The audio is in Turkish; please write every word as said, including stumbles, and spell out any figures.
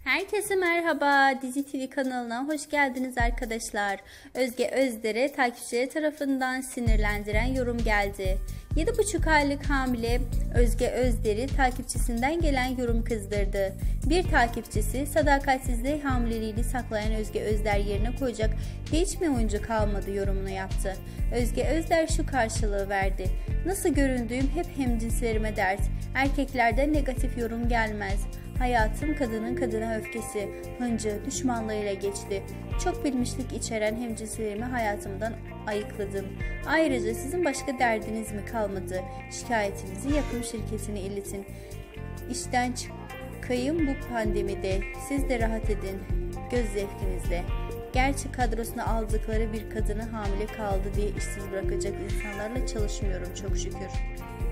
Herkese merhaba. Dizi T V kanalına hoş geldiniz arkadaşlar. Özge Özder'e takipçileri tarafından sinirlendiren yorum geldi. yedi buçuk aylık hamile Özge Özder'i takipçisinden gelen yorum kızdırdı. Bir takipçisi sadakatsizliği hamileliğini saklayan Özge Özder yerine koyacak hiç mi oyuncu kalmadı yorumunu yaptı. Özge Özder şu karşılığı verdi. Nasıl göründüğüm hep hemcinslerime dert. Erkeklerden negatif yorum gelmez. Hayatım kadının kadına öfkesi, hıncı, düşmanlığıyla geçti. Çok bilmişlik içeren hemcinslerimi hayatımdan ayıkladım. Ayrıca sizin başka derdiniz mi kalmadı? Şikayetinizi yapım şirketine iletin. İşten çıkayım bu pandemide. Siz de rahat edin göz zevkinizle. Gerçi kadrosuna aldıkları bir kadını hamile kaldı diye işsiz bırakacak insanlarla çalışmıyorum çok şükür.